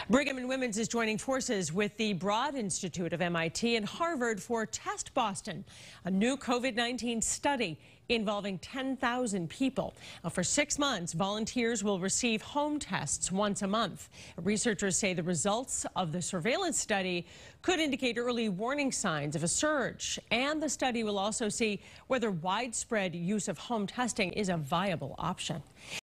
Brigham and Women's is joining forces with the Broad Institute of MIT and Harvard for Test Boston, a new COVID-19 study involving 10,000 people. Now, for 6 months, volunteers will receive home tests once a month. Researchers say the results of the surveillance study could indicate early warning signs of a surge, and the study will also see whether widespread use of home testing is a viable option.